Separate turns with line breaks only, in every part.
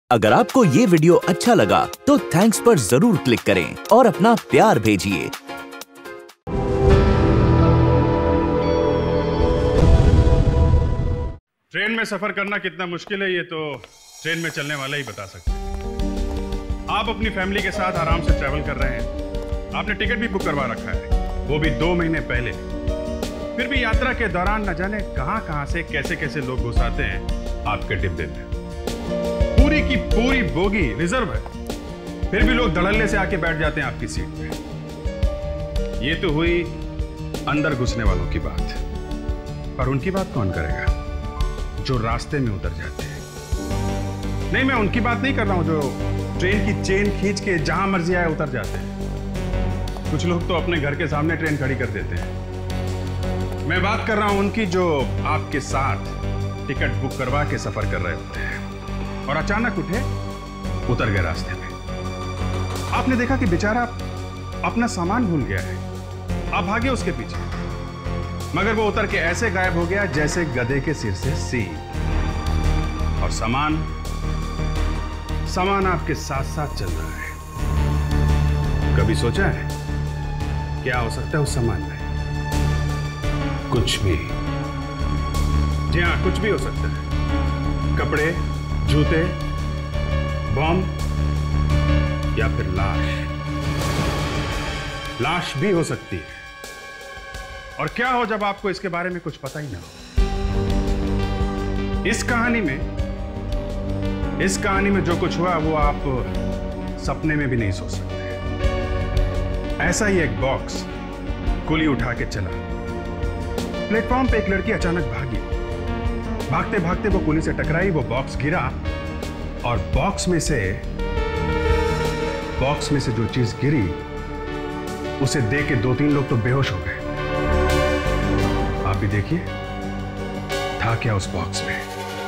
अगर आपको ये वीडियो अच्छा लगा तो थैंक्स पर जरूर क्लिक करें और अपना प्यार भेजिए।
ट्रेन में सफर करना कितना मुश्किल है ये तो ट्रेन में चलने वाला ही बता सकते हैं। आप अपनी फैमिली के साथ आराम से ट्रैवल कर रहे हैं, आपने टिकट भी बुक करवा रखा है, वो भी 2 महीने पहले। फिर भी यात्रा के दौरान न जाने कहां से कैसे कैसे लोग घुस आते हैं आपके डिब्बे में। पूरी की पूरी बोगी रिजर्व है, फिर भी लोग धड़ल्ले से आके बैठ जाते हैं आपकी सीट पे। ये तो हुई अंदर घुसने वालों की बात, पर उनकी बात कौन करेगा जो रास्ते में उतर जाते हैं। नहीं, मैं उनकी बात नहीं कर रहा हूं जो ट्रेन की चेन खींच के जहां मर्जी आए उतर जाते हैं। कुछ लोग तो अपने घर के सामने ट्रेन खड़ी कर देते हैं। मैं बात कर रहा हूं उनकी जो आपके साथ टिकट बुक करवा के सफर कर रहे होते हैं और अचानक उठे उतर गए रास्ते में। आपने देखा कि बेचारा अपना सामान भूल गया है, आप भागे उसके पीछे, मगर वो उतर के ऐसे गायब हो गया जैसे गधे के सिर से सींग। और सामान आपके साथ साथ चल रहा है। कभी सोचा है क्या हो सकता है उस सामान में? कुछ भी। जी हाँ, कुछ भी हो सकता है। कपड़े, जूते, बॉम्ब या फिर लाश भी हो सकती है। और क्या हो जब आपको इसके बारे में कुछ पता ही ना हो। इस कहानी में जो कुछ हुआ वो आप सपने में भी नहीं सोच सकते। ऐसा ही एक बॉक्स कुली उठा के चला। प्लेटफॉर्म पे एक लड़की अचानक भागी, भागते भागते वो कुली से टकराई, वो बॉक्स गिरा और बॉक्स में से जो चीज गिरी उसे देख के 2-3 लोग तो बेहोश हो गए। आप भी देखिए था क्या उस बॉक्स में।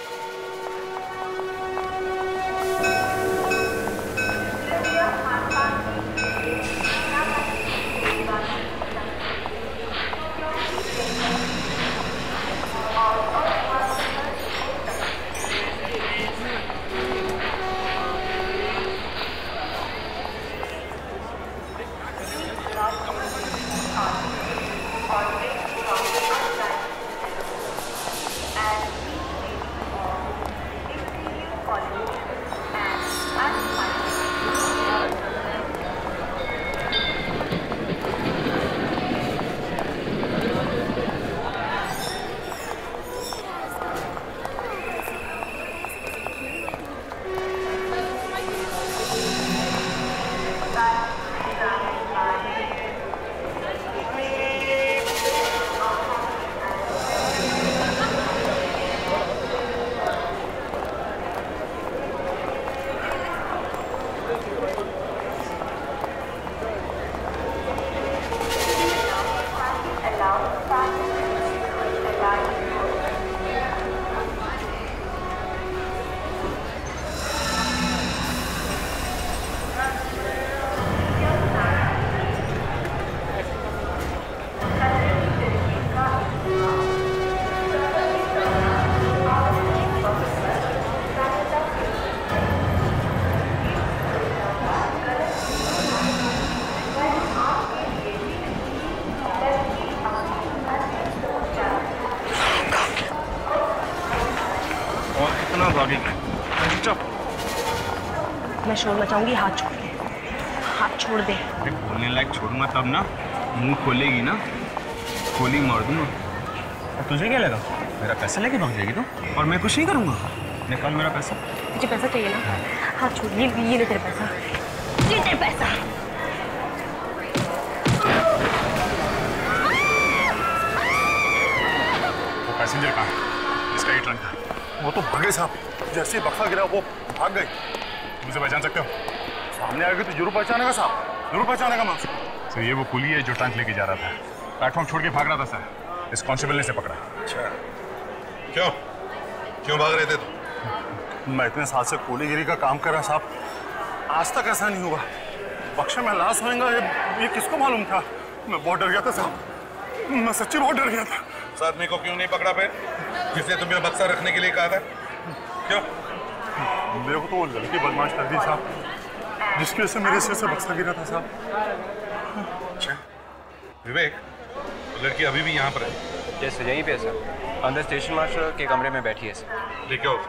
मैं शोर मचाऊंगी, हाथ छोड़ दे।
अरे बोलने लायक छोड़ूंगा तब ना, मुंह खोलेगी ना, गोली मार दूंगा। तुझे क्या लगा मेरा पैसा लेके भाग जाएगी तो? और मैं कुछ नहीं करूंगा। निकाल मेरा पैसा।
तुझे पैसा चाहिए ना? हाथ छोड़। ये ले तेरा पैसा, ये तेरा पैसा।
वो पैसेंजर कहाँ है? इसका ही ट्रंक था।
वो तो भागे साहब, जैसे ही बक्सा गिरा वो भाग गई।
मुझे पहचान सकते हो?
सामने आ गए तो जरूर पहचानेगा साहब, जरूर पहचानेगा मैं।
सर ये वो कुली है जो ट्रंक लेके जा रहा था, प्लेटफॉर्म छोड़ के भाग रहा था सर। इस कांस्टेबल ने से पकड़ा।
अच्छा, क्यों भाग रहे थे तुम? मैं इतने साल से कुलीगिरी का काम कर रहा साहब, आज तक ऐसा नहीं हुआ। बक्से में लाश होएगा ये किसको मालूम था? मैं बहुत डर गया था साहब, मैं सच्ची बहुत डर गया था।
उस आदमी को क्यों नहीं पकड़ा फिर, जिसने तुम्हें बक्सा रखने के लिए कहा था? क्यों?
मेरे को तो वो लड़की बदमाश कर दी साहब, जिसकी वजह से मेरे सिर से बक्सा गिरा था साहब।
अच्छा विवेक, लड़की अभी भी यहाँ पर है?
जैसे यहीं पे है सर, अंदर स्टेशन मास्टर के कमरे में बैठी है सर।
ठीक है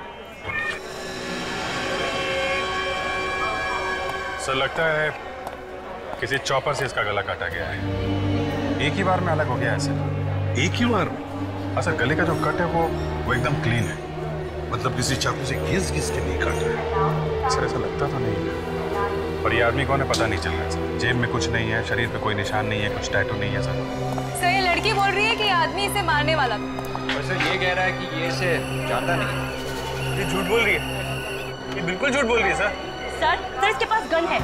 सर, लगता है किसी चॉपर से इसका गला काटा गया है। एक ही बार में अलग हो गया है सर। एक ही बार में? सर गले का जो कट है वो एकदम क्लीन है।
मतलब किसी चाकू से घिस के नहीं काटा है?
सर ऐसा लगता तो नहीं है, पर ये आदमी कौन है पता नहीं चल रहा है सर। जेब में कुछ नहीं है, शरीर पे कोई निशान नहीं है, कुछ टैटू नहीं है सर।
ये लड़की बोल रही है कि आदमी इसे मारने वाला था।
वैसे ये कह रहा है कि ये इसे जानता नहीं। ये झूठ बोल रही है, ये बिल्कुल झूठ बोल रही है सर।
सर इसके पास गन है।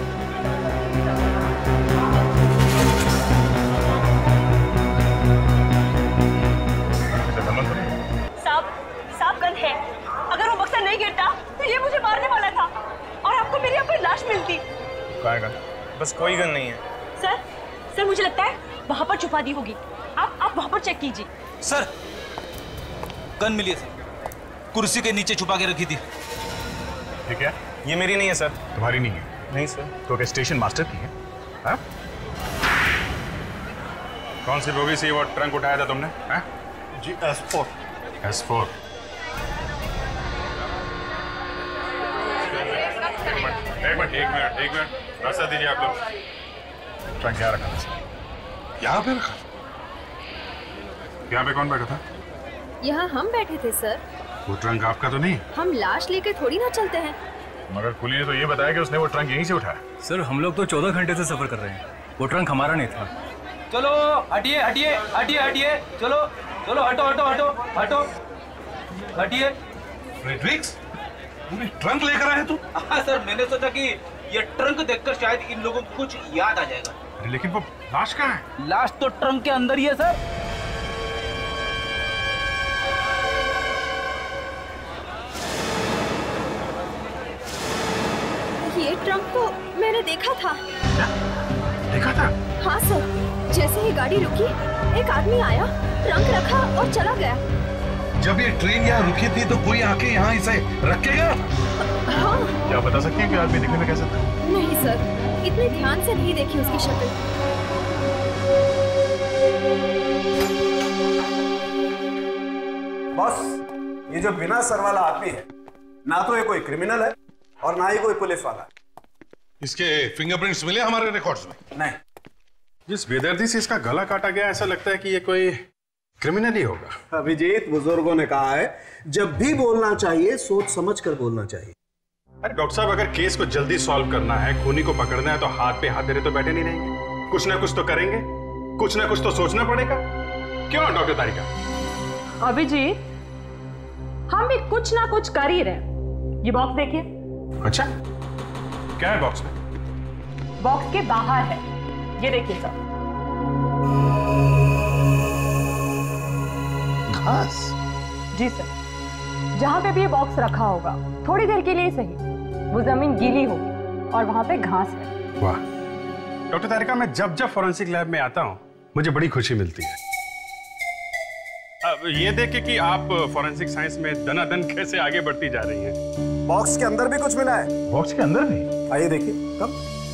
साहब गन है। अगर वो बक्सा नहीं गिरता तो ये मुझे मारने वाला था और आपको मेरी यहाँ पर लाश मिलती।
कहाँ है गन? बस कोई गन नहीं है
सर मुझे लगता है वहाँ पर छुपा दी होगी। आप वहाँ पर चेक कीजिए।
सर गन मिली है सर, कुर्सी के नीचे छुपा के रखी थी।
ठीक है,
ये मेरी नहीं है सर।
तुम्हारी नहीं है?
नहीं सर।
तो क्या स्टेशन मास्टर की है? हा? कौन सी बोगी से वो ट्रंक उठाया था तुमने? हा?
जी S4।
S4। एक मिनट रास्ता दीजिए आप लोग। ट्रंक यहाँ रखा था?
यहाँ पे रखा?
यहाँ पे कौन बैठा था?
यहाँ हम बैठे थे सर।
वो ट्रंक आपका तो नहीं?
हम लाश लेकर थोड़ी ना चलते हैं।
मगर कुली ने तो ये बताया कि उसने वो ट्रंक यहीं से उठाया।
सर हम लोग तो 14 घंटे से सफर कर रहे हैं, वो ट्रंक हमारा नहीं था।
चलो हटिए हटिए हटिए हटिए, चलो चलो हटो हटो हटो हटो हटिए।
फ्रेडरिक्स, पूरी ट्रंक लेकर आए तू?
हाँ सर, मैंने सोचा कि ये ट्रंक देखकर शायद इन लोगों को कुछ याद आ जाएगा।
अरे लेकिन वो लाश कहाँ है?
लाश तो ट्रंक के अंदर ही है सर।
ये ट्रंक तो मैंने देखा था।
क्या? देखा था?
हाँ सर, जैसे ही गाड़ी रुकी एक आदमी आया, ट्रंक रखा और चला गया।
जब ये ट्रेन यहाँ रुकी थी तो कोई आके यहाँ इसे रखेगा?
हाँ।
क्या बता सकती हैं कि आदमी दिखने में कैसा था?
नहीं सर, इतने ध्यान से नहीं देखी उसकी शक्ल।
बॉस, ये जो बिना सर वाला आदमी है, ना तो ये कोई क्रिमिनल है और ना ही कोई पुलिस वाला है।
इसके फिंगरप्रिंट्स मिले हमारे रिकॉर्ड्स में?
नहीं।
जिस बेदर्दी से इसका गला काटा गया, ऐसा लगता है कि ये कोई क्रिमिनल ही होगा।
अभिजीत, बुजुर्गों ने कहा है जब भी बोलना चाहिए सोच समझ कर बोलना चाहिए।
अरे डॉक्टर साहब, अगर केस को जल्दी सॉल्व करना है, खूनी को पकड़ना है, तो हाथ पे हाथ धरे तो बैठे नहीं रहेंगे। कुछ ना कुछ तो करेंगे, कुछ ना कुछ तो सोचना पड़ेगा। क्यों डॉक्टर तारिका?
अभिजीत, हम भी कुछ ना कुछ कर ही रहे। ये बॉक्स देखिए।
अच्छा, क्या है बॉक्स में?
बॉक्स के बाहर है, ये देखिए सर।
घास?
जी सर, जहाँ पे भी ये बॉक्स रखा होगा, थोड़ी देर के लिए सही, वो जमीन गीली होगी और वहाँ पे घास है।
वाह डॉक्टर तारिका, मैं जब जब फॉरेंसिक लैब में आता हूँ मुझे बड़ी खुशी मिलती है। अब ये देख कि आप फॉरेंसिक साइंस में दनादन कैसे आगे बढ़ती जा रही हैं।
बॉक्स के अंदर भी कुछ मिला है।
बॉक्स के अंदर भी?
आइए देखिए। कब?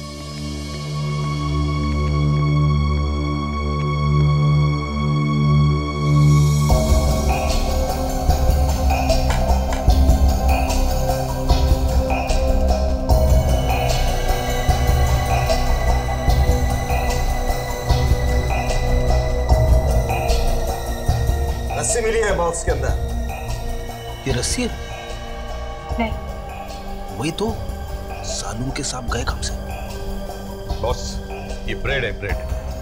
रस्सी मिली है बॉक्स के अंदर।
ये रस्सी है?
नहीं।
वही तो सालूंखे साहब गए कब से।
बॉस, ये ब्रेड है, ब्रेड।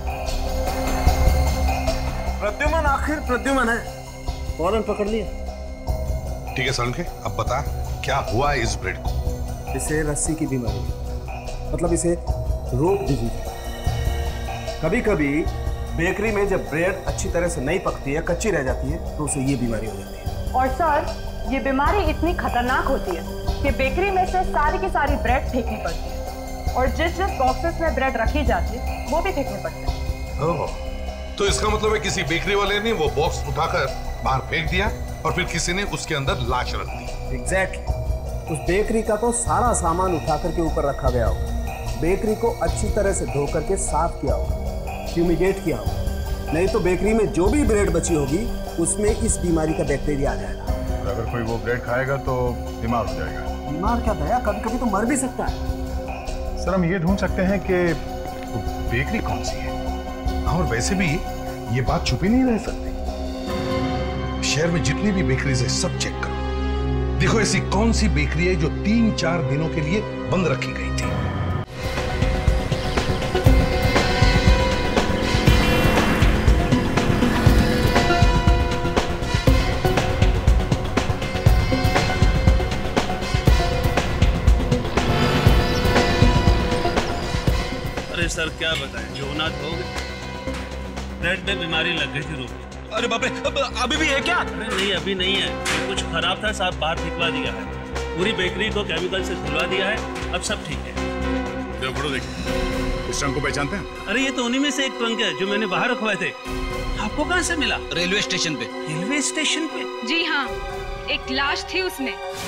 प्रद्युमन आखिर प्रद्युमन है, फौरन पकड़ लिया।
ठीक है सालूंखे, अब बता क्या हुआ है इस ब्रेड को?
इसे रस्सी की बीमारी है, मतलब इसे रोप डिजीज है। कभी कभी बेकरी में जब ब्रेड अच्छी तरह से नहीं पकती है, कच्ची रह जाती है, तो उसे ये बीमारी हो जाती है।
और सर, ये बीमारी इतनी खतरनाक होती है कि बेकरी में से सारी की सारी ब्रेड फेंकनी पड़ती है और जिस जिस बॉक्सेस में ब्रेड रखी जाती है वो भी फेंकने पड़ते हैं।
ओह, तो इसका मतलब है किसी बेकरी वाले ने वो बॉक्स उठाकर बाहर फेंक दिया और फिर किसी ने उसके अंदर लाश रख दी।
एग्जैक्टली। उस बेकरी का तो सारा सामान उठा करके ऊपर रखा गया होगा। बेकरी को अच्छी तरह से धो करके साफ किया होगा, फ्यूमिगेट किया होगा। नहीं तो बेकरी में जो भी ब्रेड बची होगी उसमें इस बीमारी का बैक्टीरिया आ जाएगा।
और अगर कोई वो ब्रेड खाएगा तो बीमार हो जाएगा।
बीमार क्या दया, कभी कभी तो मर भी सकता है।
सर हम ये ढूंढ सकते हैं कि वो बेकरी कौन सी है। और वैसे भी ये बात छुपी नहीं रह सकती। शहर में जितनी भी बेकरीज है सब चेक करो, देखो ऐसी कौन सी बेकरी है जो 3-4 दिनों के लिए बंद रखी गई थी।
अरे सर क्या बताएं, जो होना हो गया। ब्रेड में बीमारी लग गई थी रोग।
अरे बाप रे, अभी भी है क्या?
अरे नहीं अभी नहीं है, कुछ खराब था साहब, बाहर फेंकवा दिया है। पूरी बेकरी को केमिकल से धुलवा दिया है, अब सब ठीक है।
जो फोटो देखिए, इस ट्रंक को पहचानते हैं?
अरे ये तो उन्हीं में से एक ट्रंक है जो मैंने बाहर रखवाए थे। आपको कहाँ से मिला?
रेलवे स्टेशन पे।
रेलवे स्टेशन पे?
जी हाँ, एक लाश थी उसमें।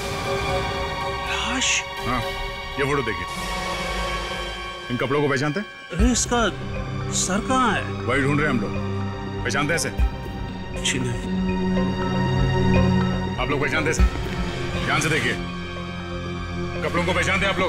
लाश?
हाँ, ये फोटो देखिए। इन कपड़ों को पहचानते हैं?
अरे इसका सर कहाँ है?
वही ढूंढ रहे हैं हम लोग। पहचानते हैं इसे?
नहीं।
आप लोग पहचानते हैं? ध्यान से देखिए, कपड़ों को पहचानते हैं आप लोग?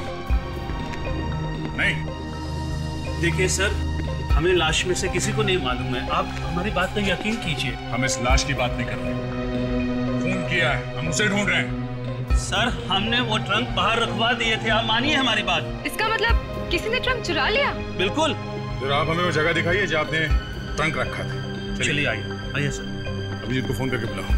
नहीं।
देखिए सर, हमें लाश में से किसी को नहीं मालूम है, आप हमारी बात पर यकीन कीजिए।
हम इस लाश की बात नहीं कर रहे, खून किया है, हम उसे ढूंढ रहे हैं।
सर हमने वो ट्रंक बाहर रखवा दिए थे, आप मानिए हमारी बात।
इसका मतलब किसी ने ट्रंक चुरा लिया?
बिल्कुल।
फिर आप हमें वो जगह दिखाइए जहाँ आपने ट्रंक रखा था।
चलिए आइए सर।
अभिजीत को फोन करके बुलाओ।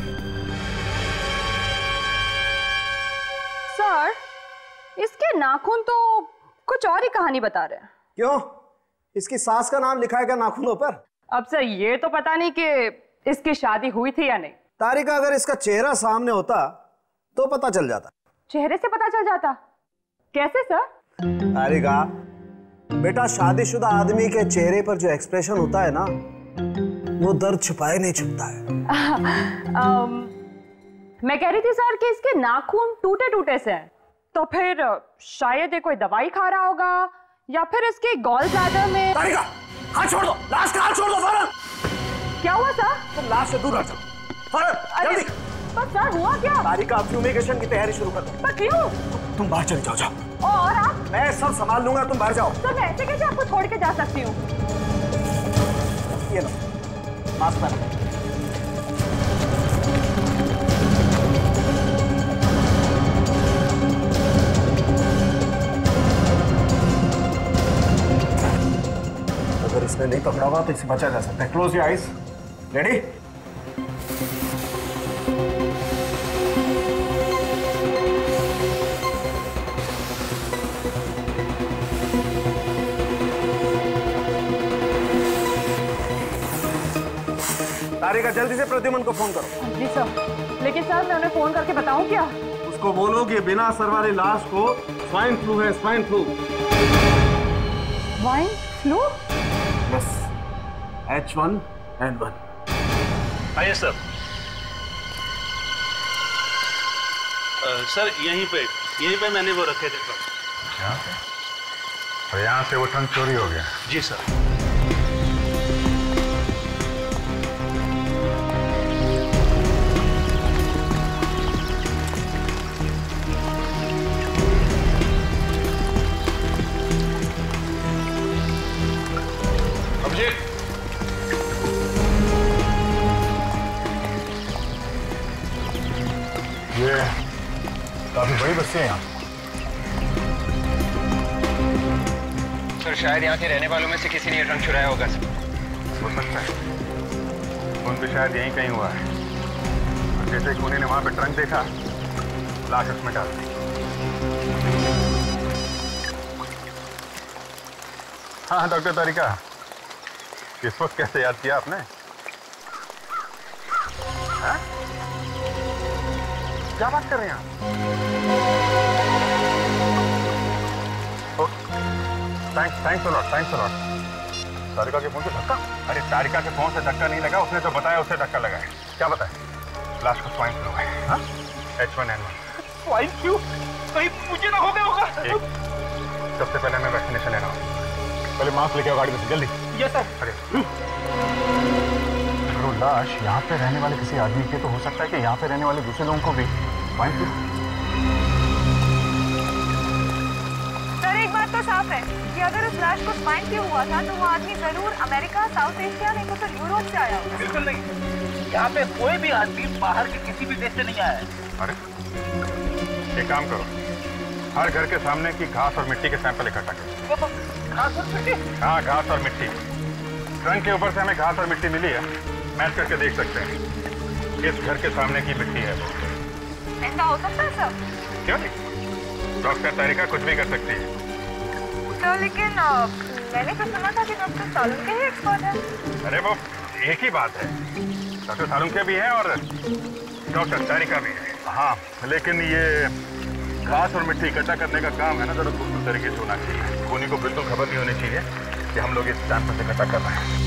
सर, इसके नाखून तो कुछ और ही कहानी बता रहे हैं।
क्यों? इसकी सास का नाम लिखा है क्या नाखूनों पर?
अब सर ये तो पता नहीं कि इसकी शादी हुई थी या नहीं।
तारिका, अगर इसका चेहरा सामने होता तो पता चल जाता।
चेहरे से पता चल जाता? कैसे सर?
तारिका बेटा, शादीशुदा आदमी के चेहरे पर जो एक्सप्रेशन होता है ना, वो दर्द छुपाए नहीं छुपता है।
मैं कह रही थी सर कि इसके नाखून टूटे टूटे से हैं, तो फिर शायद ये कोई दवाई खा रहा होगा या फिर इसके गॉल ब्लैडर में।
तारिका, हाथ छोड़ दो, लाश का हाथ छोड़ दो फौरन।
क्या हुआ सर?
तुम लाश से दूर हट जाओ फौरन, जल्दी।
पर सर हुआ क्या?
तारिका, फ्यूमिगेशन की तैयारी शुरू कर दो।
पर क्यों?
तुम बाहर चले जाओ।
और आप?
मैं सब संभाल लूंगा, तुम बाहर जाओ।
सर मैं ऐसे कैसे आपको छोड़ के जा सकती हूँ?
ये लो, मास्क पहनो। अगर इसने नहीं पकड़ा होगा तो इससे बचा जा सकता है। Close your eyes. Ready? Tarika, जल्दी से प्रद्युमन को फोन करो।
जी सर, लेकिन सर मैं उन्हें फोन करके बताऊं क्या?
उसको बोलो कि बिना सर वाली लाश को स्वाइन फ्लू है, swine flu.
Swine flu?
Yes, H1N1।
आइए सर। सर यहीं पे मैंने वो रखे थे ट्रंक।
यहाँ पे? और यहाँ से वो ट्रंक चोरी हो गया?
जी सर।
ये काफी बड़ी बस्ती है यहाँ।
सर शायद यहाँ के रहने वालों में से किसी ने ये ट्रंक चुराया होगा सर।
हो सकता है, खून भी शायद यहीं कहीं हुआ है। और जैसे खूनी ने वहां पे ट्रंक देखा, लाश उसमें डाल दी। हाँ डॉक्टर तारिका, इस वक्त कैसे याद किया आपने? हाँ? क्या बात कर रहे हैं आप? Thanks a lot. तारिका के फोन से धक्का? अरे तारिका के फोन से धक्का नहीं लगा, उसने जो बताया उससे धक्का लगा है। क्या बताया? लाश को स्वाइन फ्लू है। हाँ? H1N1।
स्वाइन फ्लू कहीं मुझे ना हो गया होगा।
सबसे पहले मैं वैक्सीनेशन ले रहा हूँ। पहले मास्क लेके आओ गाड़ी में से, जल्दी।
Yes sir.
अगर वो लाश यहाँ पे रहने वाले किसी आदमी के, तो हो सकता है कि यहाँ पे रहने वाले दूसरे लोगों को भी स्वाइन फ्लू।
सर एक बात तो साफ है कि अगर उस लाश को स्वाइन फ्लू हुआ था तो वो आदमी जरूर अमेरिका, साउथ एशिया, नहीं तो फिर यूरोप से आया होगा।
बिल्कुल नहीं, यहाँ पे कोई भी आदमी बाहर के किसी भी देश से नहीं आया है।
अरे एक काम करो, हर घर के सामने की घास और मिट्टी के सैंपल इकट्ठा करो।
घास और मिट्टी?
हाँ, घास और मिट्टी। ट्रंक के ऊपर से हमें घास और मिट्टी मिली है, मैच करके देख सकते हैं किस घर के सामने की मिट्टी है।
ऐसा हो सकता है सर?
क्यों नहीं, डॉक्टर तारिका कुछ भी कर सकती है।
सर लेकिन मैंने तो सुना था कि डॉक्टर सालुंखे ही एक्सपर्ट है।
अरे वो एक ही बात है, डॉक्टर सालुंखे भी है और डॉक्टर तारिका भी है। हाँ, लेकिन ये घास और मिट्टी इकट्ठा करने का काम है ना, जरा गुप्त तरीके से होना चाहिए। खूनी को बिल्कुल खबर नहीं होनी चाहिए कि हम लोग इस सैंपल से इकट्ठा कर रहे हैं।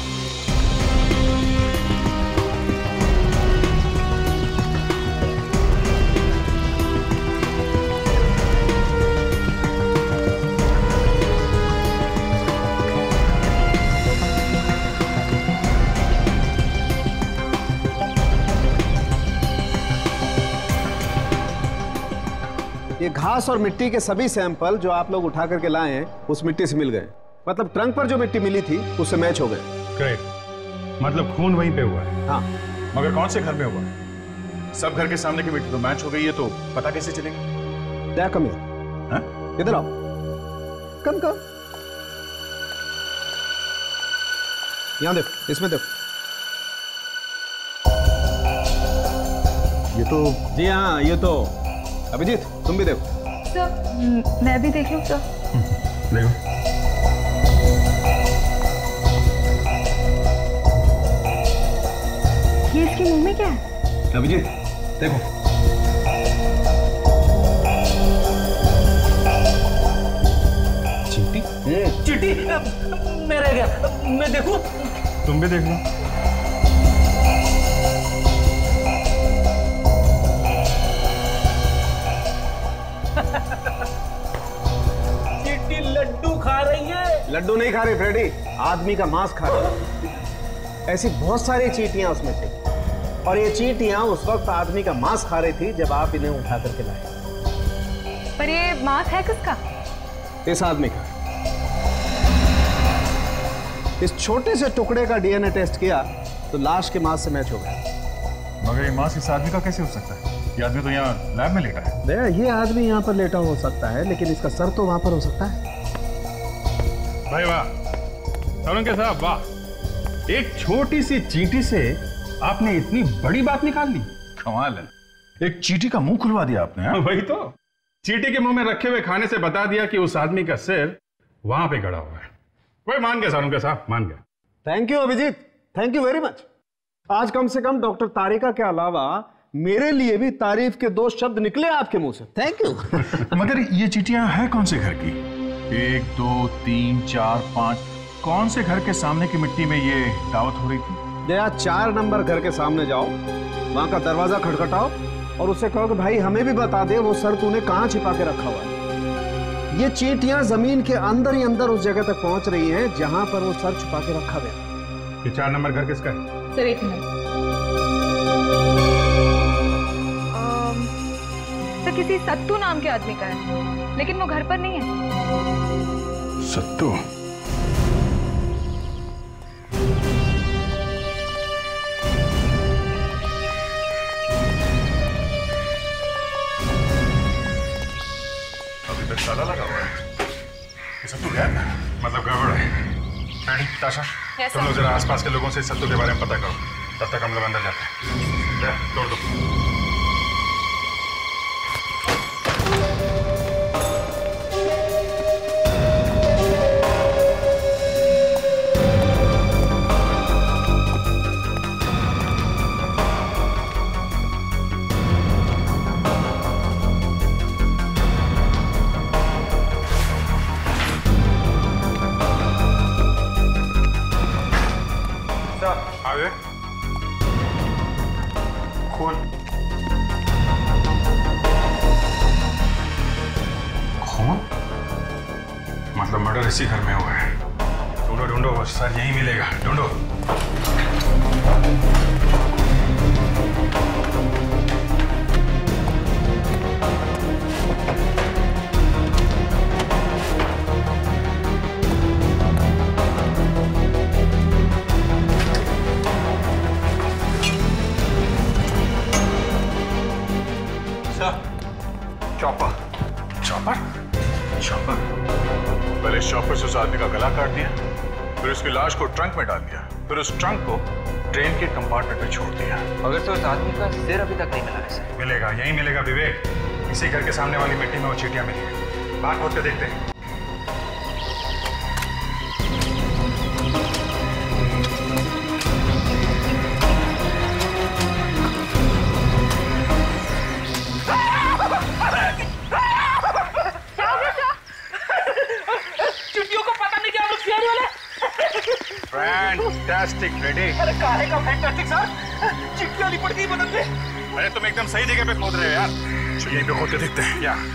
ये घास और मिट्टी के सभी सैंपल जो आप लोग उठा करके लाए हैं उस मिट्टी से मिल गए। मतलब ट्रंक पर जो मिट्टी मिली थी उससे मैच हो गए।
ग्रेट, मतलब खून वहीं पे हुआ है।
हाँ,
मगर कौन से घर में हुआ है? सब घर के सामने की मिट्टी तो मैच हो गई है, तो पता कैसे चलेगा?
दया कम है, इधर आओ। कम कम, यहां देखो, इसमें देखो। ये तो जी हाँ, ये तो अभिजीत तुम भी देखो।
सर मैं भी देख लूं सर?
देखो।
ये इसके मुंह में क्या है?
अभिजीत देखो।
चींटी?
चींटी? मैं रह गया, मैं देखूं?
तुम भी देख लो।
चींटी लड्डू खा रही है।
लड्डू नहीं खा रही फ्रेडी, आदमी का मांस खा रही। ऐसी बहुत सारी चींटियां उसमें थी और ये चींटियां उस वक्त आदमी का मांस खा रही थी जब आप इन्हें उठा करके लाए।
पर ये मांस है किसका?
इस आदमी का। इस छोटे से टुकड़े का डीएनए टेस्ट किया तो लाश के मांस से मैच हो गया।
मगर ये मांस इस आदमी का कैसे हो सकता है? ये आदमी तो यहाँ लैब में लेटा है।
दया, ये आदमी यहाँ पर लेटा हो सकता है, लेकिन इसका सर तो वहां पर हो सकता है।
भाई वाह, सालुंखे साहब वाह, एक छोटी सी चींटी से आपने इतनी बड़ी बात निकाल ली।
कमाल है, एक चींटी का मुंह खुलवा दिया आपने।
वही तो, चींटी के मुंह में रखे हुए खाने से बता दिया कि उस आदमी का सिर वहां पे गड़ा हुआ है। वही मान गया सालुंखे साहब, मान गया।
Thank you Abhijeet, thank you very much. आज कम से कम डॉक्टर तारिका के अलावा मेरे लिए भी तारीफ के 2 शब्द निकले आपके मुंह से। Thank you.
मगर ये चींटियां हैं कौन से घर की? 1 2 3 4 5, कौन से घर के सामने की मिट्टी में ये दावत हो रही थी?
जया, 4 नंबर घर के सामने जाओ, वहां का दरवाजा खटखटाओ और उससे कहो कि भाई हमें भी बता दे वो सर तूने कहां छिपा के रखा हुआ है। ये चींटियां जमीन के अंदर ही अंदर उस जगह तक पहुंच रही हैं जहां पर वो सर छुपा के रखा गया।
ये 4 नंबर घर किसका है?
सर एक मिनट। सर किसी सत्तू नाम के आदमी का है, लेकिन वो घर पर नहीं है।
सत्तू?
अभी तक ताला लगा हुआ है। ये सत्तू गया है? मतलब गड़बड़ है। फ्रेडी, ताशा, तुम लोग जरा आसपास के लोगों से सत्तू के बारे में पता करो, तब तक हम लोग अंदर जाते हैं। ले, तोड़ दो। खून
कौन? मतलब मर्डर इसी घर में हुआ है। ढूंढो ढूंढो, बस सर यही मिलेगा, ढूंढो।
चॉपर।
चॉपर?
चॉपर? पहले चॉपर से उस आदमी का गला काट दिया, फिर उसकी लाश को ट्रंक में डाल दिया, फिर उस ट्रंक को ट्रेन के कंपार्टमेंट में छोड़ दिया।
मगर से उस आदमी का सिर अभी तक नहीं मिला है सर।
मिलेगा, यही मिलेगा विवेक। इसी घर के सामने वाली मिट्टी में वो चीटियां मिली है। बाहर खोद के देखते हैं। Fantastic Freddy.
अरे काहे का फैंटास्टिक सर? चिट्ठियां लिपट गई बदन पे।
अरे तुम एकदम सही जगह पे खोद रहे हो यार। यहीं पे खोद के देखते हैं क्या?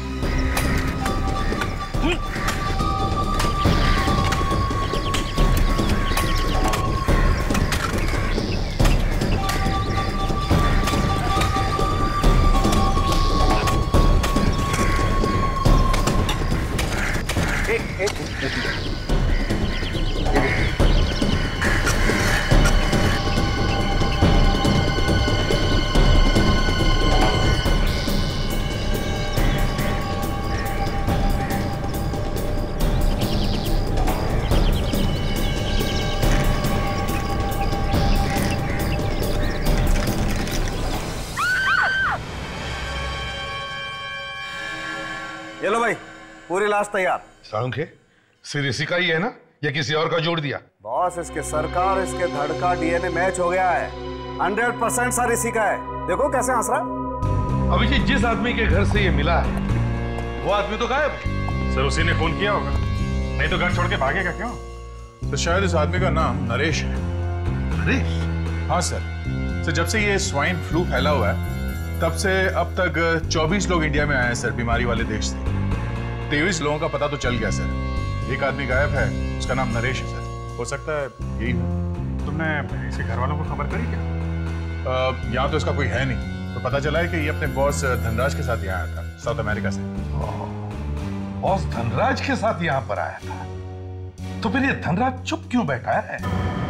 ये लो भाई, पूरी लाश तैयार।
सालुंखे, सिर इसी का ही है ना, या किसी और का जोड़ दिया?
बॉस, इसके सर का और इसके धड़ का डीएनए मैच हो गया है। 100% सर इसी का है। देखो कैसे हंस रहा।
अभिजीत, जिस आदमी के घर से ये मिला है वो आदमी तो गायब।
सर उसी ने फोन किया होगा, नहीं तो घर छोड़ के भागेगा क्यों?
तो शायद इस आदमी का नाम नरेश है।
नरेश?
हाँ सर, जब से ये स्वाइन फ्लू फैला हुआ है तब से अब तक 24 लोग इंडिया में आए हैं सर, बीमारी वाले देश से। 23 लोगों का पता तो चल गया सर। एक आदमी गायब है, उसका नाम नरेश है सर। हो सकता है यही हो।
तुमने इसे घर वालों को खबर करी क्या?
यहाँ तो इसका कोई है नहीं, तो पता चला है कि ये अपने बॉस धनराज के साथ यहाँ आया था, साउथ अमेरिका से।
बॉस धनराज के साथ यहाँ पर आया था, तो फिर ये धनराज चुप क्यों बैठा है?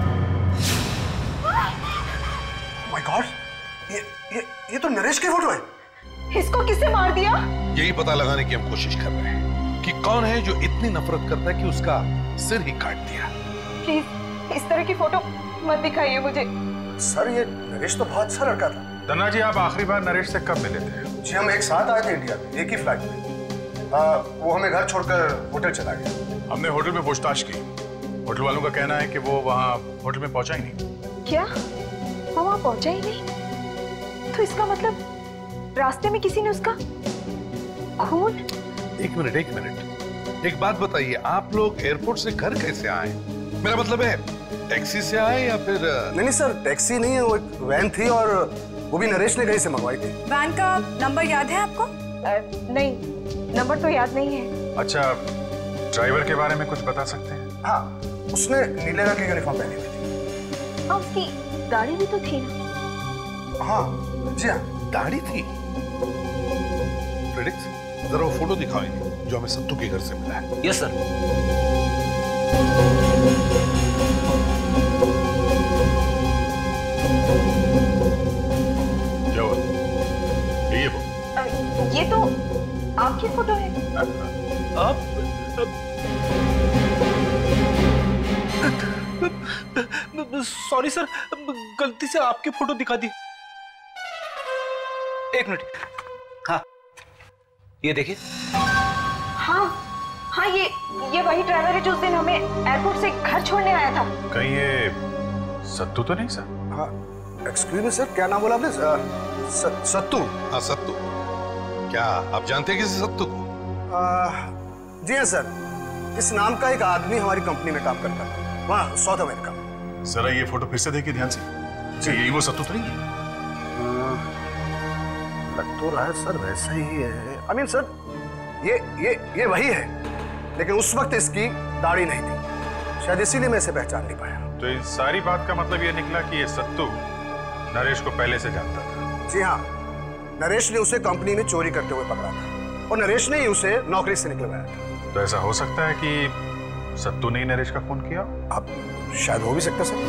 माय गॉड, ये तो नरेश की फोटो है।
इसको किसने मार दिया?
यही पता लगाने की हम कोशिश कर रहे हैं कि कौन है जो इतनी नफरत करता है कि उसका सिर ही काट दिया।
प्लीज इस तरह की फोटो मत दिखाइए मुझे।
सर ये नरेश तो बहुत अच्छा लड़का था।
धन्ना जी, आप आखिरी बार नरेश से कब मिले थे?
जी हम एक साथ आए थे इंडिया में, एक ही फ्लाइट में। वो हमें घर छोड़कर होटल चला गया।
हमने होटल में पूछताछ की, होटल वालों का कहना है कि वो वहाँ होटल में पहुंचा ही नहीं।
क्या वो वहाँ पहुंचा ही नहीं? तो इसका मतलब रास्ते में किसी ने उसका खून।
एक मिनट, एक बात बताइए, आप लोग एयरपोर्ट से घर कैसे आए? मेरा मतलब है टैक्सी से आए या फिर?
नहीं सर, टैक्सी नहीं है, वो एक वैन थी और वो भी नरेश ने कहीं से मंगवाई थी।
वैन का नंबर याद है आपको?
नहीं, नंबर तो याद नहीं है।
अच्छा, ड्राइवर के बारे में कुछ बता सकते हैं?
हाँ, उसने नीले रंग की यूनिफॉर्म पहनी हुई थी।
हाँ, उसकी दाढ़ी भी तो थी ना?
हाँ जी हाँ,
दाढ़ी थी। फ्रेडिक्स, जरा वो फोटो दिखाओ इन्हें जो हमें सत्तू के घर से मिला है।
Yes sir.
क्या हुआ?
ये तो आपकी फोटो है।
आप सॉरी सर, गलती से आपकी फोटो दिखा दी। एक मिनट। हाँ, ये देखिए।
हाँ, ये वही ड्राइवर है जो उस दिन हमें एयरपोर्ट से घर छोड़ने आया था।
कहीं ये सत्तू तो नहीं सर?
हाँ, एक्सक्यूज मी सर, क्या नाम बोला आपने? सत्तू?
हाँ सत्तू। क्या आप जानते हैं किसी सत्तू को?
जी हाँ सर, इस नाम का एक आदमी हमारी कंपनी में काम करता था, वहाँ साउथ अमेरिका में।
जरा ये फोटो फिर से देखिए ध्यान से। जी, यही वो सत्तू तो नहीं है?
लग तो रहा है सर वैसा ही है। आई मीन सर, ये वही है, लेकिन उस वक्त इसकी दाढ़ी नहीं थी, शायद इसीलिए मैं इसे पहचान नहीं पाया।
तो इस सारी बात का मतलब ये निकला कि ये सत्तू नरेश को पहले से जानता था।
जी हाँ, नरेश ने उसे कंपनी में चोरी करते हुए पकड़ा था और नरेश ने ही उसे नौकरी से निकलवाया था।
तो ऐसा हो सकता है कि सत्तू ने ही नरेश का खून किया?
अब शायद हो भी सकता सर।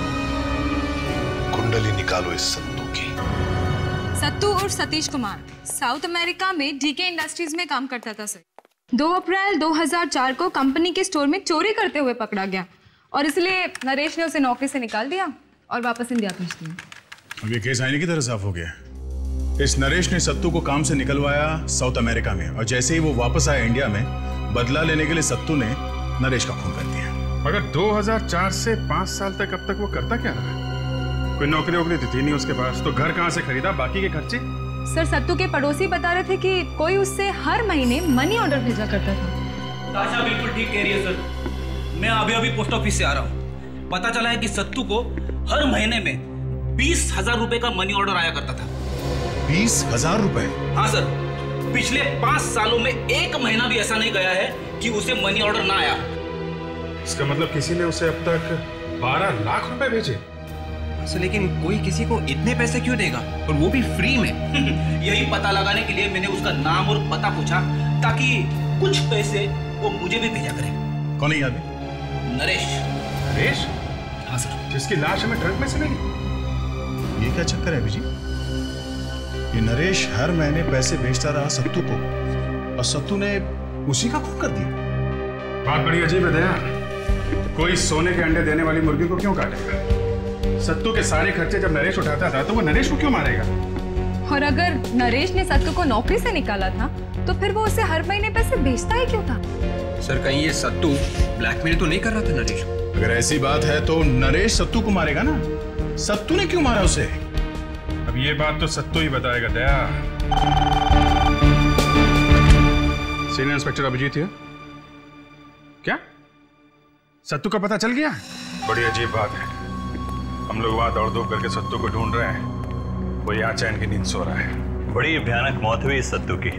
कुंडली निकालो इस सत्तू की।
सत्तू और सतीश कुमार साउथ अमेरिका में डीके इंडस्ट्रीज में काम करता था सर। 2 अप्रैल 2004 को कंपनी के स्टोर में चोरी करते हुए पकड़ा गया और इसलिए नरेश ने उसे नौकरी से निकाल दिया और वापस इंडिया भेज दिया।
अब ये केस आईने की तरह साफ हो गया। इस नरेश ने सत्तू को काम से निकलवाया साउथ अमेरिका में और जैसे ही वो वापस आया इंडिया में, बदला लेने के लिए सत्तू ने नरेश का खून कर दिया। मगर 2004 से 5 साल तक अब तक वो करता क्या रहा? कोई नौकरी वोकरी थी नहीं उसके पास, तो घर कहाँ से खरीदा, बाकी के खर्चे?
सर सत्तू के पड़ोसी बता रहे थे कि कोई उससे हर महीने मनी ऑर्डर भेजा करता था।
ताशा बिल्कुल ठीक कह रही है सर। मैं अभी पोस्ट ऑफिस से आ रहा हूँ। पता चला है कि सत्तू को हर महीने में 20,000 रुपए का मनी ऑर्डर आया करता था।
20,000 रुपए?
हाँ सर, पिछले 5 सालों में एक महीना भी ऐसा नहीं गया है कि उसे मनी ऑर्डर ना आया।
इसका मतलब किसी ने उसे अब तक 12 लाख रुपए भेजे।
लेकिन कोई किसी को इतने पैसे क्यों देगा, और वो भी फ्री में? यही पता लगाने के लिए मैंने उसका नाम और पता पूछा ताकि कुछ पैसे वो मुझे भी भेजा करे।
कौन है आदमी?
नरेश।
नरेश?
हाँ सर।
जिसकी लाश हमें ट्रक में से मिली। ये क्या चक्कर है अभिजीत? ये नरेश हर महीने पैसे भेजता रहा सत्तू को और सत्तू ने उसी का खून कर दिया। बात बड़ी अजीब है दया। कोई सोने के अंडे देने वाली मुर्गी को क्यों काटेगा? सत्तू के सारे खर्चे जब नरेश उठाता था तो वो नरेश को क्यों मारेगा?
और अगर नरेश ने सत्तू को नौकरी से निकाला था तो फिर वो उसे हर महीने पैसे भेजता ही क्यों था?
सर कहीं ये सत्तू ब्लैकमेल तो नहीं कर रहा था नरेश को?
अगर ऐसी बात है तो नरेश सत्तू को मारेगा ना। सत्तू ने क्यों मारा उसे? अब ये बात तो सत्तू ही बताएगा दया। सीनियर इंस्पेक्टर अभिजीत है क्या? सत्तू का पता चल गया? बड़ी अजीब बात है। हम लोग वहां दौड़ धूप करके सत्तू को ढूंढ रहे हैं, वो यहाँ चैन की नींद सो रहा है।
बड़ी भयानक मौत हुई इस सत्तू की।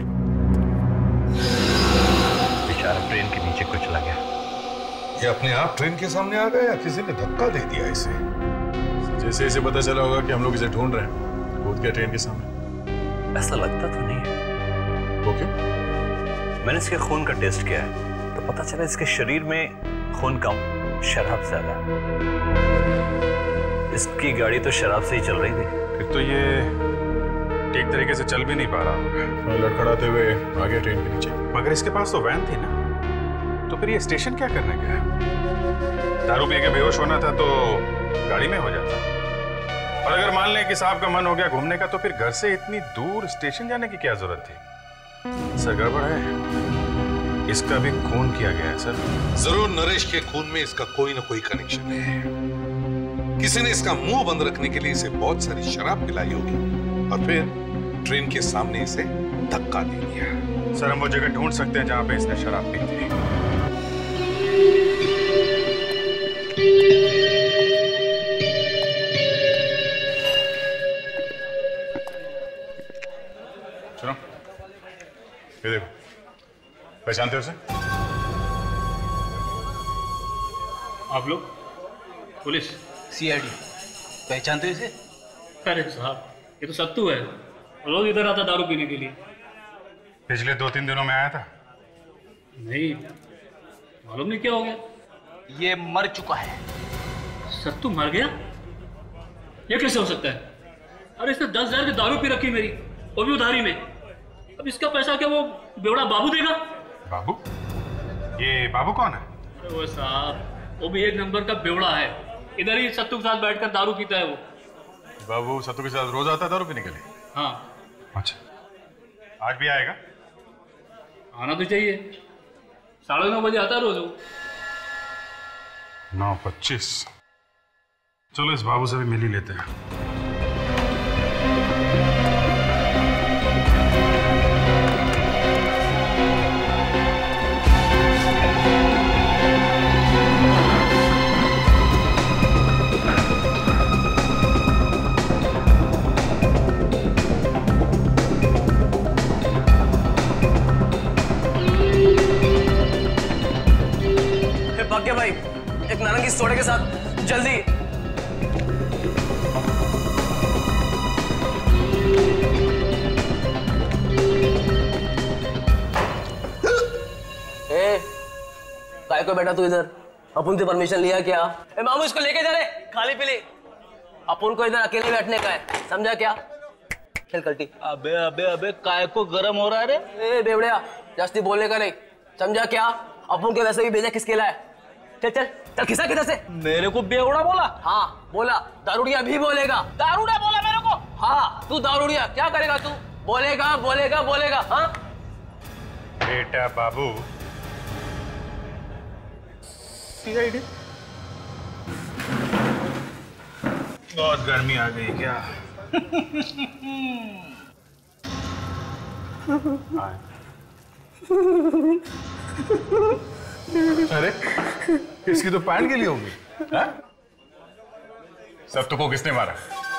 बेचारा ट्रेन के नीचे कुचला गया।
ये अपने आप ट्रेन के सामने आ गया या किसी ने धक्का दे दिया इसे?
जैसे इसे पता चला होगा कि हम लोग इसे ढूंढ रहे हैं, कूद गया ट्रेन के सामने।
ऐसा लगता तो नहीं है।
वो क्या?
मैंने इसके खून का टेस्ट किया है तो पता चला इसके शरीर में खून कम, शराब ज्यादा। इसकी गाड़ी तो शराब से ही चल रही थी।
फिर तो ये ठीक तरीके से चल भी नहीं पा रहा होगा। लड़खड़ाते हुए आ गया ट्रेन के नीचे। मगर इसके पास तो वैन थी ना, तो फिर ये स्टेशन क्या करने गया? दारू पी के बेहोश होना था तो गाड़ी में हो जाता। और अगर मान लें कि साहब का मन हो गया घूमने का, तो फिर घर से इतनी दूर स्टेशन जाने की क्या जरूरत थी? सर गड़बड़ है, इसका भी खून किया गया है सर।
जरूर नरेश के खून में इसका कोई ना कोई कनेक्शन है। किसी ने इसका मुंह बंद रखने के लिए इसे बहुत सारी शराब पिलाई होगी और फिर ट्रेन के सामने इसे धक्का दे दिया।
सर हम वो जगह ढूंढ सकते हैं जहां पे इसने शराब पी थी। सुनो, ये देखो, पहचानते हो उसे?
आप लोग? पुलिस?
CID। पहचानते हो इसे?
अरे साहब, ये तो सत्तू है, रोज इधर आता दारू पीने के लिए।
पिछले 2-3 दिनों में आया था?
नहीं, मालूम नहीं क्या हो गया।
ये मर चुका है।
सत्तू मर गया? ये कैसे हो सकता है? अरे इसने 10,000 की दारू पी रखी मेरी, वो भी उधारी में। अब इसका पैसा क्या वो बेवड़ा बाबू देगा?
बाबू? ये बाबू कौन है?
अरे वो साहब, वो भी एक नंबर का बेवड़ा है। इधर ही सत्तू के साथ बैठकर दारू पीता है वो।
बाबू सत्तू के साथ रोज आता है दारू पीने के लिए?
हाँ।
अच्छा, आज भी आएगा?
आना तो चाहिए, 9:30 बजे आता है रोज वो।
9:25। चलो इस बाबू से भी मिल ही लेते हैं।
नारंगी सोडे के साथ, जल्दी। काय को बेटा तू इधर? अपन से परमिशन लिया क्या? ए मामू इसको लेके जा रहे, खाली पीली। अपन को इधर अकेले बैठने का है, समझा क्या? खेल कल्टी।
अबे अबे अबे काय को गरम हो रहा है रे?
ए बेवड़िया, जास्ती बोलने का नहीं, समझा क्या? अपन के वैसे भी भेजा किसके लिए है? चल चल चल, खिसा किधर से?
मेरे को बेवड़ा बोला?
हाँ बोला, दारूड़िया भी बोलेगा।
दारूड़ा बोला मेरे को?
हाँ, तू दारूड़िया क्या करेगा तू? बोलेगा बोलेगा बोलेगा। हाँ
बेटा बाबू, CID बहुत गर्मी आ गई क्या?
अरे इसकी तो पैंट के लिए होगी।
सब तुमको किसने मारा?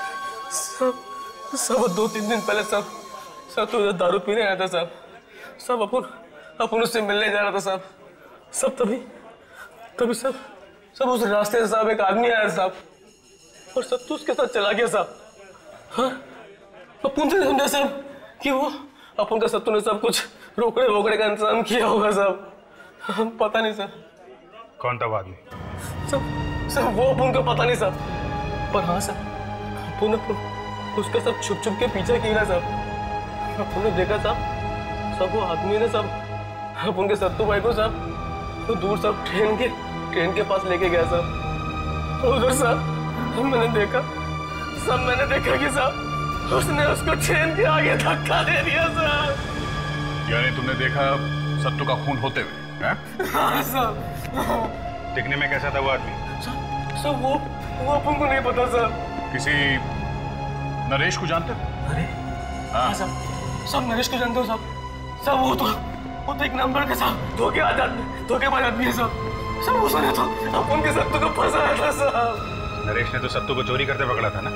सब 2-3 दिन पहले सब तो दारू पीने आया था साहब। सब अपन उससे मिलने जा रहा था साहब। सब तभी सब उस रास्ते से साहब एक आदमी आया साहब, और सब तो उसके साथ चला गया साहब। हाँ, अपन से समझा साहब कि वो अपन का सत्तू ने सब कुछ रोकड़े वोकड़े का इंतजाम किया होगा साहब। हम पता नहीं साहब
कौन था वो आदमी?
सब वो अपन को पता नहीं साहब, पर हाँ साहब अपन उसका सब छुप के पीछे किया साहब। अपन ने देखा साहब, सब वो आदमी ने सब अपन के सत्तू भाई को साहब तो दूर सब ट्रेन के पास लेके गया साहब। उधर साहब मैंने देखा कि साहब उसने उसको ट्रेन के आगे धक्का दे दिया साहब।
यानी तुमने देखा सत्तू का खून होते हुए?
हाँ साहब।
दिखने में कैसा था वो आदमी?
सब वो अपन को नहीं पता साहब।
किसी नरेश को जानते हो?
अरे हाँ साहब, सब नरेश को जानते हो साहब। सब वो तो एक नंबर के साहब धोखेबाज आदमी है साहब। सब उसने तो अपन के सत्तू को फंसाया था साहब।
नरेश ने तो सत्तू को चोरी करते पकड़ा था ना?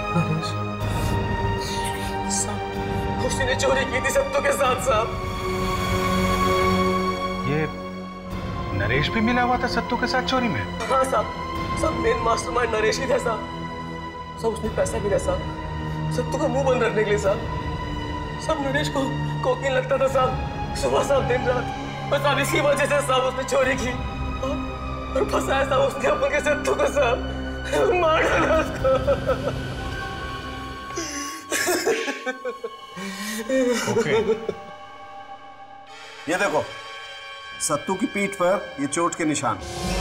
साहब उसने चोरी की थी सत्तू के साथ साहब।
ये नरेश भी मिला हुआ था सत्तू के साथ चोरी में?
हाँ साहब, सब मेन मास्टरमाइंड नरेश ही था साहब। सब उसने पैसा भी दिया साहब सत्तू का मुंह बंद रखने के लिए साहब। सब नरेश को कोकीन लगता था साहब, सुबह साहब दिन रात। बस अब इसी वजह से साहब उसने चोरी की और फंसाया साहब उसने अपन के सत्तू को साहब। मार डाला उसको।
ये देखो सत्तू की पीठ पर ये चोट के निशान।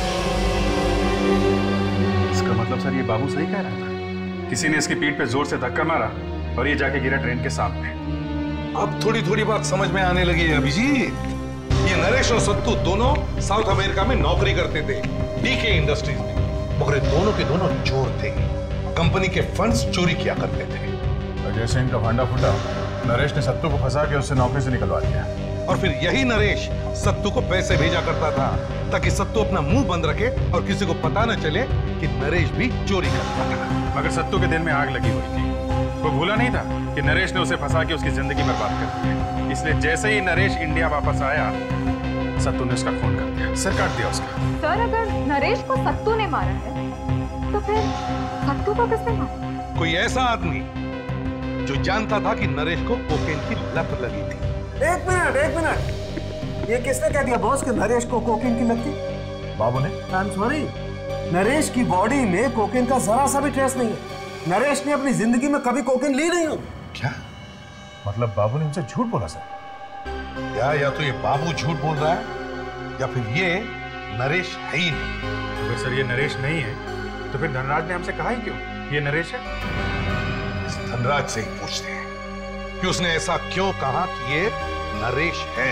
इसका मतलब सर ये बाबू सही कह रहा था, किसी ने इसकी पीठ पे जोर से धक्का मारा और ये जाके गिरा ट्रेन के सामने।
अब थोड़ी बात समझ में आने लगी है अभिजीत। ये नरेश और सत्तू दोनों साउथ अमेरिका में नौकरी करते थे, डीके इंडस्ट्रीज में, मगर दोनों के दोनों चोर थे, कंपनी के फंड्स चोरी किया करते थे।
और जैसे इनका भांडा फूटा, नरेश ने सत्तू को फंसा के उससे नौकरी से निकलवा दिया।
और फिर यही नरेश सत्तू को पैसे भेजा करता था ताकि सत्तू अपना मुंह बंद रखे और किसी को पता न चले कि नरेश भी चोरी करता था।
मगर सत्तू के दिल में आग लगी हुई थी, वो भूला नहीं था कि नरेश ने उसे फंसा के उसकी जिंदगी बर्बाद कर दी। इसलिए जैसे ही नरेश इंडिया वापस आया, सत्तू ने उसका खून कर दिया, सिर काट दिया उसका।
सर अगर नरेश को सत्तू ने मारा है तो फिर सत्तू को किसने मारा?
कोई ऐसा आदमी जो जानता था कि नरेश को कोकेन की लत लगी थी।
एक मिनट, ये किसने कह दिया बॉस कि नरेश को कोकेन की लत थी?
बाबू ने।
आई एम सॉरी, नरेश की बॉडी में कोकेन का जरा सा भी ट्रेस नहीं है। नरेश ने अपनी जिंदगी में कभी कोकेन ली नहीं होगी।
क्या
मतलब बाबू ने उनसे झूठ बोला सर?
या तो ये बाबू झूठ बोल रहा है या फिर ये नरेश है ही नहीं।
तो सर ये नरेश नहीं है तो फिर धनराज ने हमसे कहा ही क्यों ये नरेश है?
इस धनराज से ही पूछते हैं कि उसने ऐसा क्यों कहा कि ये नरेश है।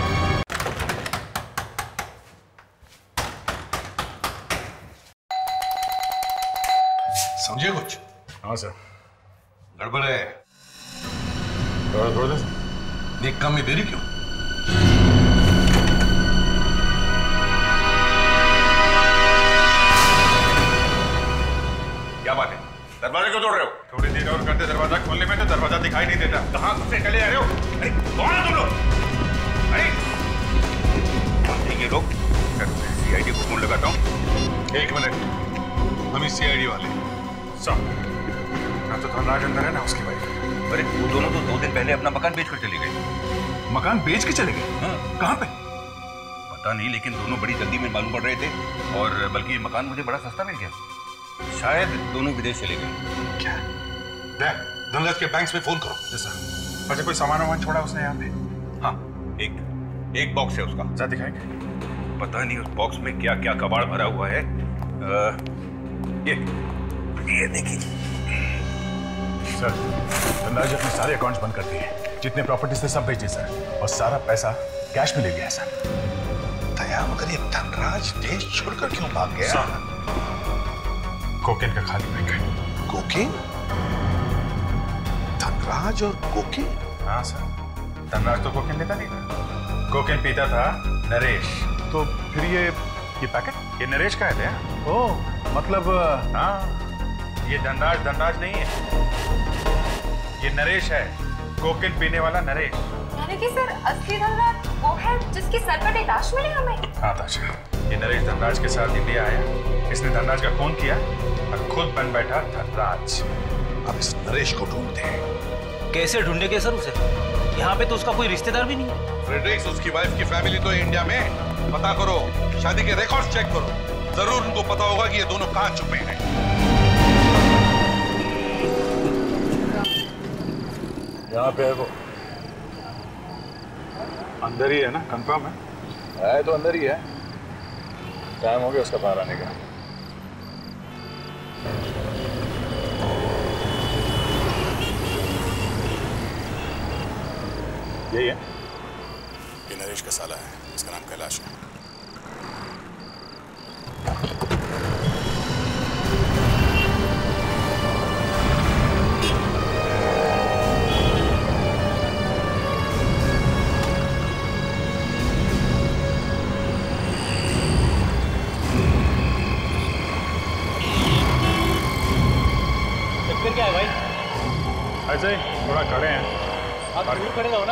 समझे कुछ?
हाँ सर।
गड़बड़ है।
थोड़ा
देख काम में देरी क्यों?
क्या बात है? दरवाजा क्यों तोड़ रहे हो? थोड़ी देर और करते दरवाजा खोलने में तो दरवाजा दिखाई नहीं देता। कहाँ घुसे चले आ रहे हो? अरे कौन है तुम लोग? अरे ठीक है लोग, CID को फोन लगाता हूँ।
एक मिनट, हम ही CID वाले।
सब ना तो धनराज अंदर है ना उसकी वाइफ।
अरे वो दोनों तो 2 दिन पहले अपना मकान बेच कर चले गए।
मकान बेच के चले गए?
हाँ।
कहाँ पे?
पता नहीं, लेकिन दोनों बड़ी जल्दी में मालूम पड़ रहे थे, और बल्कि ये मकान मुझे बड़ा सस्ता मिल गया। शायद दोनों विदेश चले गए।
क्या? धनराज के बैंक में फोन करो।
जैसा अच्छा, कोई सामान वामान छोड़ा उसने यहाँ पे?
हाँ, एक बॉक्स है उसका।
जा दिखाएंगे।
पता नहीं उस बॉक्स में क्या क्या कबाड़ भरा हुआ है। ये देखिए
सर, धनराज अपने सारे अकाउंट्स बंद कर दिए, जितने प्रॉपर्टीज थे सब बेचे सर, और सारा पैसा कैश में ले गया है सर।
दया, मगर ये धनराज देश छोड़कर क्यों भाग गया?
कोकेन का खाली पैक है।
कोकेन? धनराज और कोकेन?
हाँ सर, धनराज तो कोकेन लेता नहीं था, कोकेन पीता था नरेश। तो फिर ये पैकेट ये नरेश का है? ओह, मतलब हाँ, ये धनराज नहीं है, ये नरेश है, कोकेन पीने वाला नरेश।
यानी कि सर असली धनराज वो है जिसकी सर पर लाश मिली हमें?
हाँ ताशा, ये नरेश धनराज के साथ इंडिया आया, इसने धनराज का खून किया और खुद बन बैठा धनराज।
अब इस नरेश को ढूंढते हैं।
कैसे ढूंढेंगे सर उसे? यहाँ पे तो उसका कोई रिश्तेदार भी नहीं है।
फ्रेडरिक्स, उसकी वाइफ की फैमिली तो है इंडिया में। पता करो, शादी के रिकॉर्ड्स चेक करो, जरूर उनको पता होगा कि ये दोनों कहाँ छुपे हैं।
यहाँ पे है वो, अंदर ही है ना? कंफर्म है? तो अंदर ही है, टाइम हो गया उसका बाहर आने का। यही है?
ये नरेश का साला है, इसका नाम कैलाश है।
चक्कर क्या है भाई?
ऐसे ही थोड़ा खड़े हैं।
आप दूर खड़े रहो ना।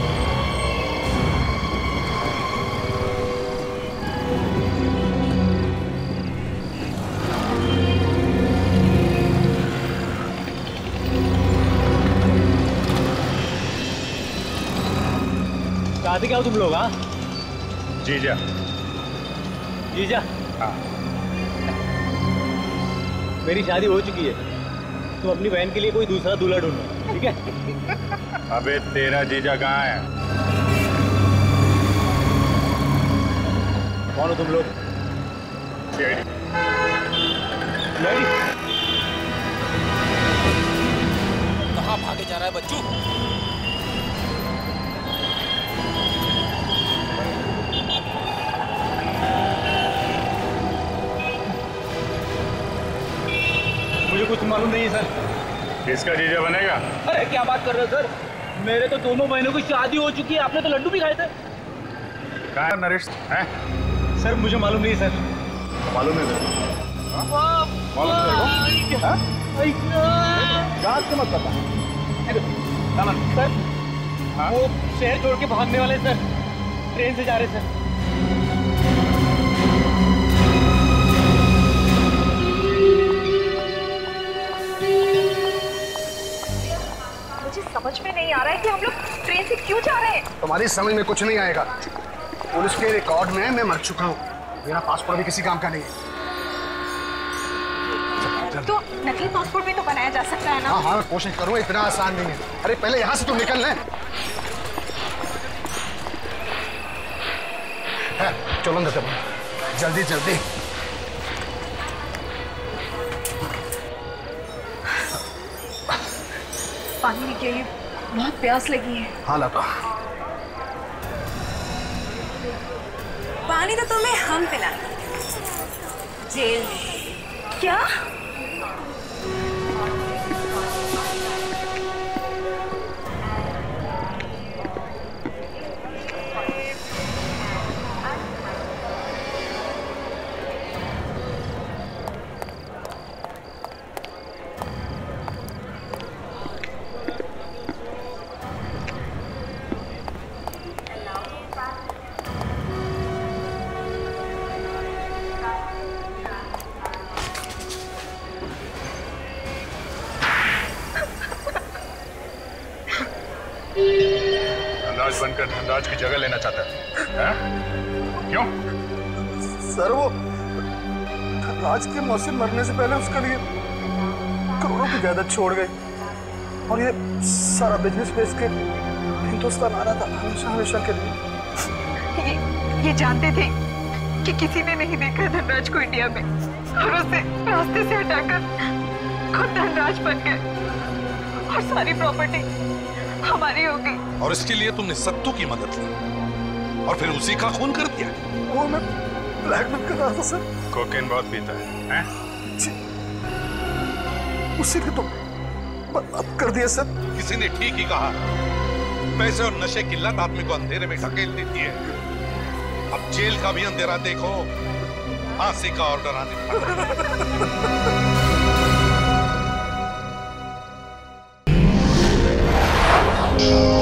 शादी क्या हो तुम लोग? हाँ
जीजा।
जीजा?
हाँ।
मेरी शादी हो चुकी है, तुम अपनी बहन के लिए कोई दूसरा दूल्हा ढूंढो, ठीक है?
अबे तेरा जीजा कहाँ है?
कौन हो तुम लोग?
CID।
कहाँ भागे जा रहा है बच्चू?
मुझे कुछ मालूम नहीं है सर।
किसका जीजा बनेगा?
अरे क्या बात कर रहे हो सर? मेरे तो दोनों बहनों की शादी हो चुकी है, आपने तो लड्डू भी खाए थे।
कहाँ है नरेश? हैं?
सर मुझे मालूम नहीं सर।
मालूम नहीं तेरे? मालूम तेरे को? जात के मत पता।
सर वो शहर छोड़ के भागने वाले सर, ट्रेन से जा रहे सर।
समझ में नहीं आ रहा है कि हम लोग ट्रेन से क्यों जा रहे हैं।
तुम्हारी समझ में कुछ नहीं आएगा। पुलिस के रिकॉर्ड में मैं मर चुका हूँ, मेरा पासपोर्ट भी किसी काम का नहीं है।
तो नकली पासपोर्ट भी तो बनाया जा सकता है ना?
हाँ हाँ, कोशिश करूँ, इतना आसान नहीं है। अरे पहले यहाँ से तुम निकल लें। चलो अंदर जल्दी जल्दी।
पानी लेके आइए, बहुत प्यास लगी है।
हाँ लाता।
पानी तो तुम्हें हम पिलाएंगे जेल में।
क्या?
बनकर धनराज की जगह लेना चाहता है? क्यों?
सर वो धनराज के मौसी मरने से पहले उसके लिए करोड़ों की जायदाद छोड़ गई और ये सारा बिजनेस बेच के हिंदुस्तान आ रहा था हमेशा हमेशा के लिए।
ये जानते थे कि किसी ने नहीं देखा धनराज को इंडिया में और उसे रास्ते से हटाकर खुद धनराज बन गए और सारी प्रॉपर्टी हमारी हो गई।
और इसके लिए तुमने सत्तू की मदद ली और फिर उसी का खून कर दिया।
वो मैं ब्लैकमेल कर रहा था सर।
कोकेन बहुत पीता है?
उसी ने तो बर्बाद कर दिया सर।
किसी ने ठीक ही कहा, पैसे और नशे की लत आदमी को अंधेरे में ढकेल देती है। अब जेल का भी अंधेरा देखो, फांसी का ऑर्डर आने